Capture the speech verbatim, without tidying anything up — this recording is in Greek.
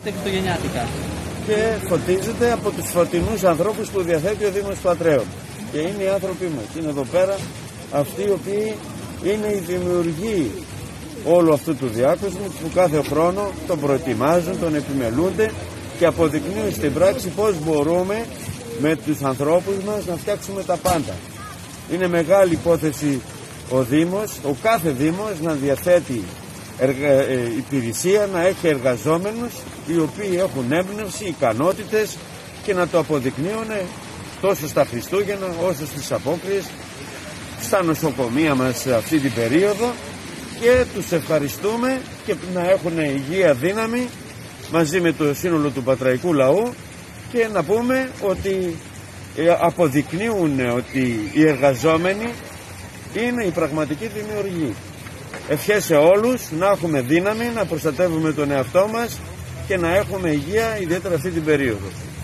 Χριστουγεννιάτικα. Και φωτίζεται από τους φωτεινούς ανθρώπους που διαθέτει ο Δήμος Πατρέων. Και είναι οι άνθρωποι μας. Είναι εδώ πέρα αυτοί οι οποίοι είναι οι δημιουργοί όλου αυτού του διάκοσμου που κάθε χρόνο τον προετοιμάζουν, τον επιμελούνται και αποδεικνύουν στην πράξη πώς μπορούμε με τους ανθρώπους μας να φτιάξουμε τα πάντα. Είναι μεγάλη υπόθεση ο Δήμος, ο κάθε Δήμος να διαθέτει εργα... ε, υπηρεσία, να έχει εργαζόμενους οι οποίοι έχουν έμπνευση, ικανότητες και να το αποδεικνύουν τόσο στα Χριστούγεννα όσο στις απόκριες, στα νοσοκομεία μας αυτή την περίοδο, και τους ευχαριστούμε και να έχουν υγεία, δύναμη μαζί με το σύνολο του πατραϊκού λαού, και να πούμε ότι αποδεικνύουν ότι οι εργαζόμενοι είναι η πραγματική δημιουργή. Ευχές σε όλους, να έχουμε δύναμη, να προστατεύουμε τον εαυτό μας και να έχουμε υγεία, ιδιαίτερα αυτή την περίοδο.